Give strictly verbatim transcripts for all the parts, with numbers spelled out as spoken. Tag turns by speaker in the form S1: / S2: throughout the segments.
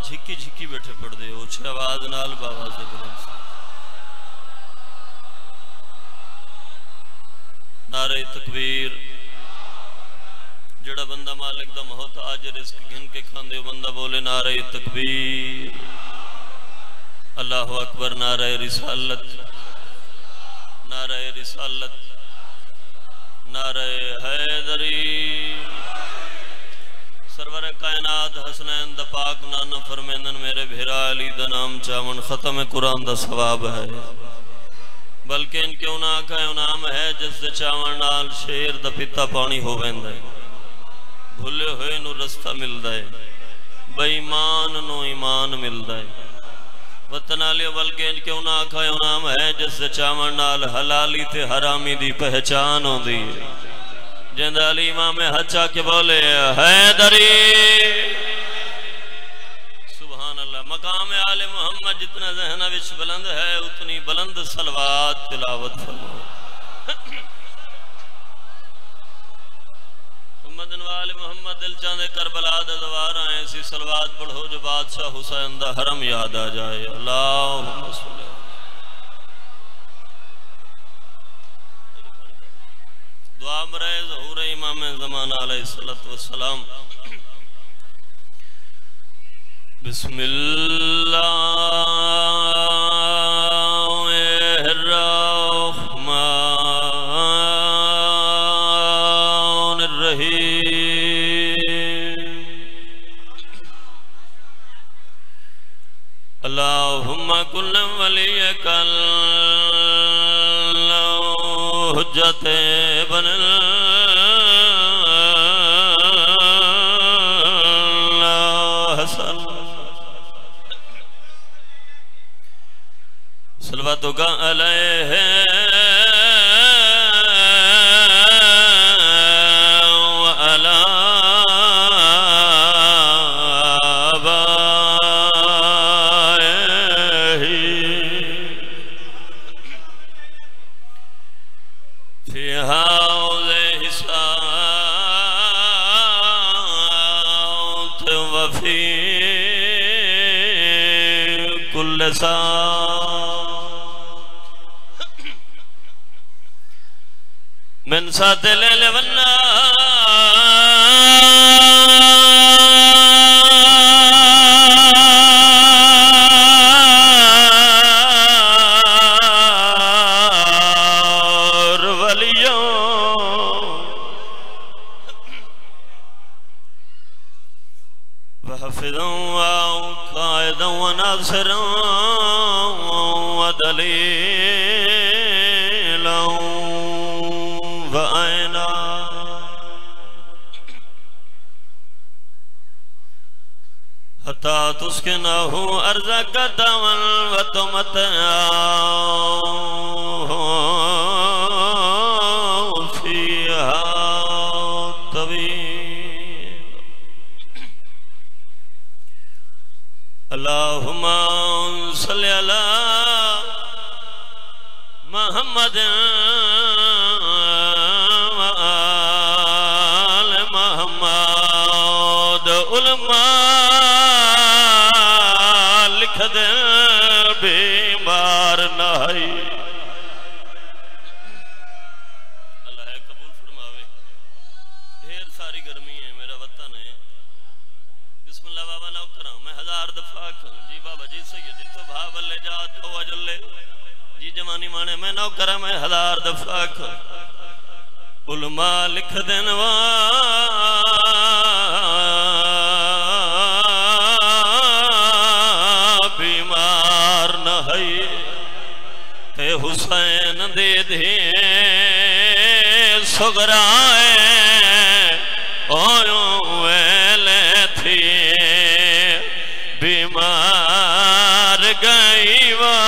S1: جھکی جھکی بیٹھے پڑھ دے اچھے آواز نال باواز بلند نعرہ تکبیر جڑا بندہ مالک دا محتاج رزق گھن کے کھاندے بندہ بولے نعرہ تکبیر اللہ اکبر نعرہ رسالت نعرہ رسالت نعرہ حیدری سرور کائنات حسنین دا پاک نانا فرمیندن میرے بھیرا علی دا نام چاون ختم قرآن دا ثواب ہے بلکہ ان کے انہاں کا انعام ہے جس دے چاون نال شیر دا پتا پانی ہو ویندا ہے بھلے ہوئے نو رستہ ملدا ہے بے ایمان نو ایمان ملدا ہے وطن علیہ بلکہ ان کے انہاں کا انعام ہے جس دے چاون نال حلالی تے حرامی دی پہچان ہوندی ہے جند علی امام حچا کے بولے حیدری سبحان اللہ مقام آل محمد جتنا ذہنہ وچ بلند ہے اتنی بلند صلوات تلاوت فرمائے محمد وآل محمد دل چاندے کربلا دا دوار آئیں سی صلوات پڑھو جو بادشاہ حسین دا حرم یاد آ جائے اللہم صلی اللہ دعا برائے ظہور امام زمان علیہ السلام بسم اللہ الرحمن الرحیم اللہم کل ولیک حجت بن اللہ حسن صلواتک علیہ وعلا من سات لیل والنار ولیوں وحفظوں وقائدوں وناصروں ودلیلوں وآئنا حتی تسکنہو ارزق داون وتمتعو فیہا طویل اللہم صلی اللہ محمد وآل محمد علماء لکھ دے بیمار نائی اللہ ہے قبول فرماوے ڈھیر ساری گرمی ہے میرا وطن ہے بسم اللہ بابا نو کرام میں ہزار دفعہ کروں جی بابا جی سیدی تو بھاو لے جا تو وجلے جی جمانی مانے میں نو کرم میں ہزار دفعہ کر علماء لکھ دینوا بیمار نہی تے حسین دے دیں سگرائے اویوں ویلے تھی بیمار گئی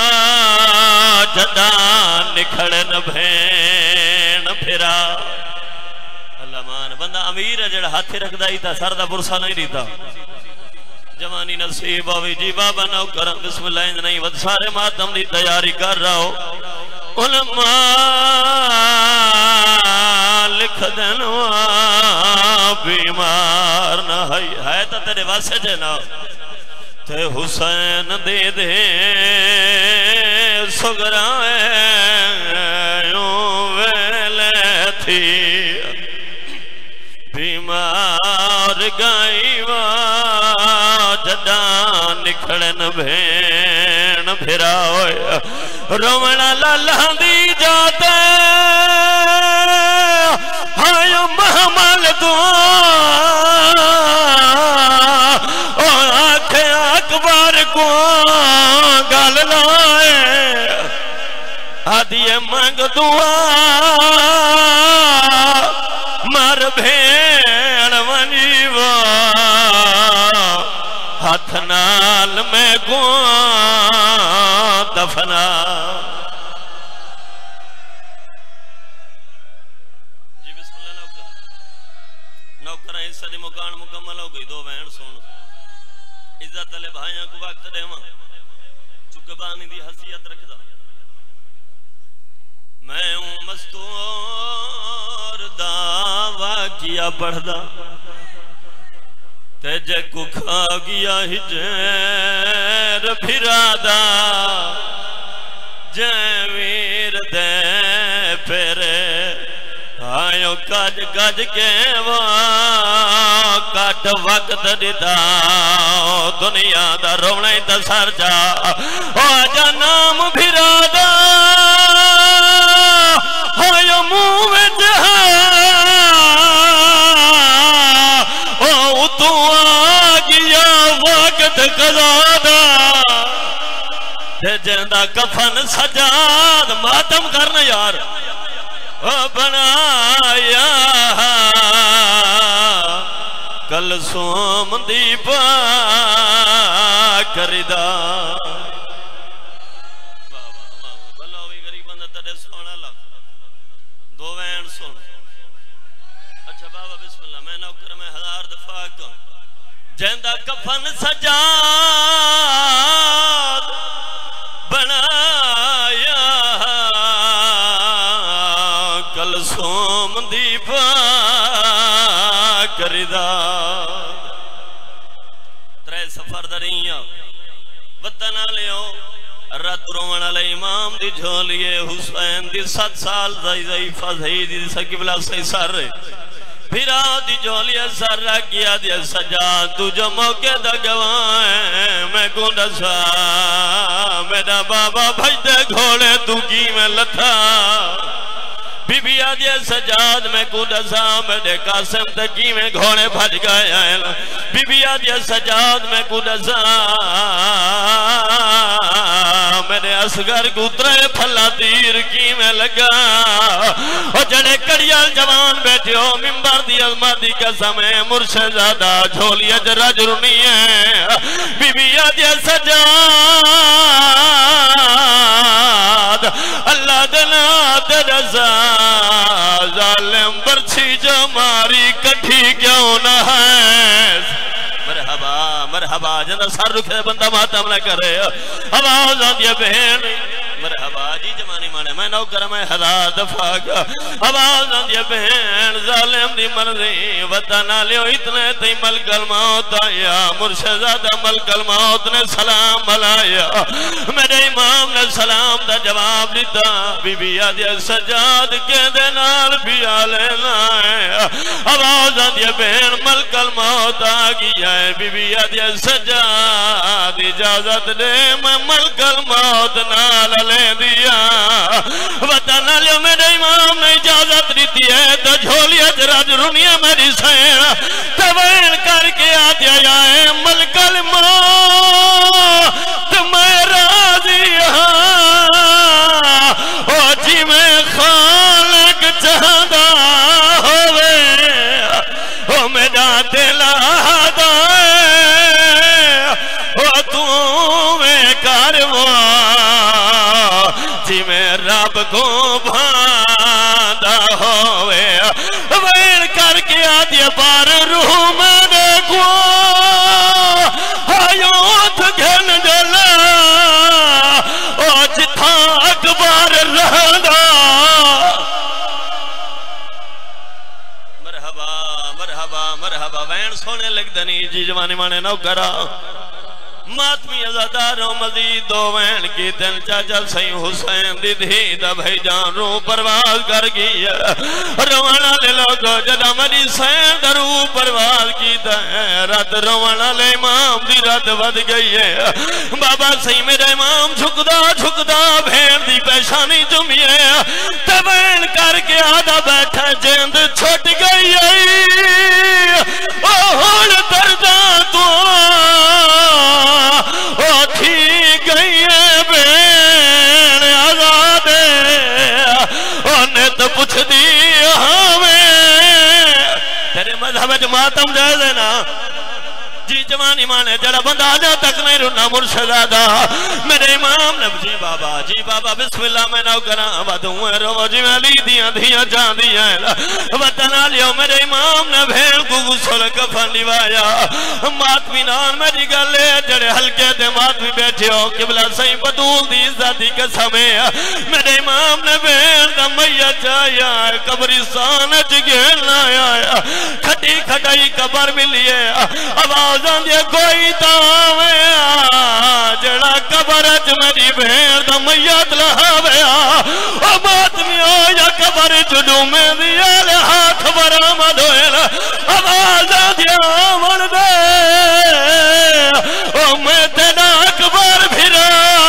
S1: جدان نکھڑن بھین پھرا اللہ مان بندہ امیر ہے جڑا ہاتھ رکھ دائی تا سر دا برسا نہیں دیتا جوانی نصیب آوی جی بابا نو کرم بسم اللہ اند نہیں ود سارے ماتم دی تیاری کر رہا ہو علماء لکھ دنوا بیمار نہ ہے تا تیرے واسے جنا تے حسین دے دے سگرائیوں ویلے تھی بیمار گائی وا جدان نکھڑن بھین بھرا ہویا رومنا لالا دی جاتے ہائیو محمل دعا اور آنکھیں اکبر کو گل لائے آدھی منگ دعا مر بھین ونیوا ہاتھ نال میں گوان دفنا جی بسم اللہ نوکر نوکر ہیں صدی مکان مکمل ہو گئی دو بہن سون عزت علی بھائیاں کو وقت دے ماں چکہ بانی دی حسیت رکھ دا میں ہوں مستور دعویٰ کیا پڑھ دا تیجے کو کھا گیا ہجر پھرادا جیویر دے پیرے آئیو کج کج کے وہاں کٹ وقت دیتا دنیا دا رونے دا سر جا آجا نام پھرادا آئیو موہ جہاں تو آگیا وقت قضادا تے جندہ کفن سجاد ماتم کرنا یار بنایا کل سوم دیپا کردہ بلاوی غریب بندہ تڑے سونا لگ دو وین سن اچھا بابا بسم اللہ میں نوکر میں ہزار دفعہ کن جندہ کفن سجاد بنایا کل سوم دیپا کردہ ترے سفر دریاں وطن آلیوں رات رومن علی امام دی جھولیے حسین دی ست سال زائی زائی فضائی دی سکبلہ سے سر رہے پھرا دی جھولیے سر رکھیا دی سجاد تو جو موقع دا گوائیں میں گونڈا سا میرا بابا بھجدے گھوڑے تو کی میں لتھا بی بی آدھے سجاد میں کودہ سا میرے قاسم تکی میں گھوڑے بھج گئے آئے بی بی آدھے سجاد میں کودہ سا میرے اسگر گترے پھلا تیر کی میں لگا اور جڑے کڑیال جوان بیٹھے ہو ممبر دی عظمتی قسم ہے مرشد زادہ جھولی اجرہ جرنی ہے بی بی آدھے سجاد اللہ دنا درزا ظالم برچھی جو ماری کٹھی کیوں نہ ہے مرحبا مرحبا جنہ سر رکھے بندہ ماتم نہ کرے آواز آدھیا بہن مرحبا جی جمانی مانے میں نوکر میں ہزار دفعہ کا آواز آدھیا بہن ظالم دی مرضی وطن آلیو اتنے تی ملک الموت آیا مرشدزادہ ملک الموت نے سلام ملایا میرے امام نے سلام دا جواب دیتا بی بی آدھیا سجاد کے دینار بھی آلے لائے آواز آدھیا بہن ملک الموت آگی آئے بی بی آدھیا سجاد اجازت دے میں ملک الموت نال لے دیا وطن علیہ میرے امام نے اجازت دیتی ہے تو جھولی اجرج رنیا میری سین توین کر کے آدھیا جائے ملک الموت میں راضی ہاں او جی میں خالق چاہدہ ہوئے او میرا دلہ دائے او تو میں کاروان جی میں رب کو بھاندہ ہوئے وین کر کے آدھیا بار روح میں دیکھو آیوت گھن جلا او جتھا اکبر رہندا مرحبا مرحبا مرحبا وین سونے لگ دنی جی جوانی مانے نو کرا ماتمی ازاداروں مزید دو وین کی دن چاچا سین حسین دی دھی دا بھائی جان رو پرواز کر گئی روانا لے لوگو جدا مری سین دا رو پرواز کی دن رات روانا لے امام دی رات ود گئی ہے بابا سین میرے امام جھکدا جھکدا بھین دی پیشانی جمعیے تبین کر کے آدھا بیٹھا جیند چھوٹ گئی ہے اوہن دردان تو او تھی گئی ہے بین آزادے انہیں تو پوچھ دی ہمیں تیرے مذہب جماعتم جائزے نا جی جوانی مانے جڑا بندہ آجا تک نہیں رنا مرشدادہ میرے امام نے جی بابا جی بابا بسم اللہ میں نو کرام بدوں رو جی میں لی دیاں دیاں جان دیاں وطن آلیو میرے امام نے بھین کو غسل کفن لیوایا ماتمی نان میری گلے جڑے ہلکے دے ماتمی بیٹھے ہو قبلہ سہیں بدول دی ذاتی قسمیں میرے امام نے بھین دا میت آیا قبرستان جگیل آیا کھٹی کھٹائی قبر ملیے آواز دے کوئی تاویا جڑا قبرت میری بھیر دا میت لہاویا او ماتمی آیا قبر جنو میں دیا لے ہاتھ برامد ہوئے آواز دے آمن دے او میں تینا اکبر بھرا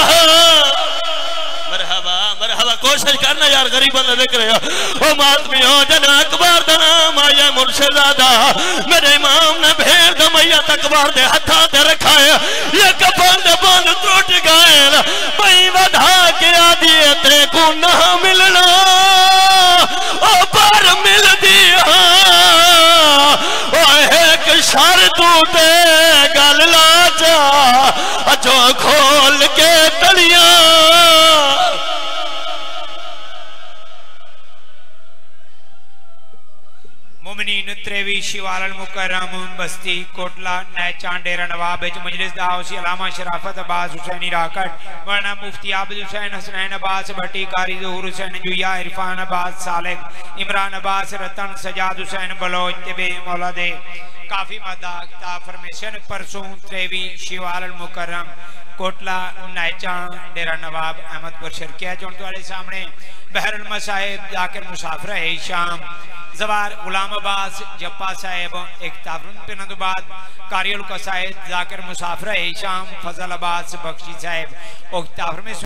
S1: مرحبا مرحبا کوشش کرنا یار غریب بندہ دیکھ رہے ہو او ماتمی ہو جنا اکبر دا نام آیا مرشدادہ میرے امام نے بھیر دا میت اکبر دے ہتھا دے رکھائے یہ کپن دے بند ٹوٹ گئے بھئی ودھا کے آدھیے تے کو نہ ملنا او پر مل دیا او ایک شرطو تے گل لاچا جو کھول کے تڑیاں
S2: مومنین تریوی شیوال المکرم بستی کوٹلا نئے چانڈیرہ نواب مجلس داؤسی علامہ شرافت عباس حسینی راکٹ ورنہ مفتی عابد حسین حسنین عباس بھٹی کاری ظہور حسین جویا عرفان عباس سالک عمران عباس رتن سجاد حسین بلوچ طبی مولد کافی مداق تا فرمیشن پرسون تریوی شیوال المکرم کوٹلا نئے چانڈیرہ نواب احمد پر شرکیہ چونتو علیہ سامنے بحر المسائد ذاکر مسافرہ شام زوار غلام عباس جپا صاحب ایک تافرن پنند بعد کاری القصائد ذاکر مسافرہ شام فضل عباس بخشی صاحب ایک تافر میں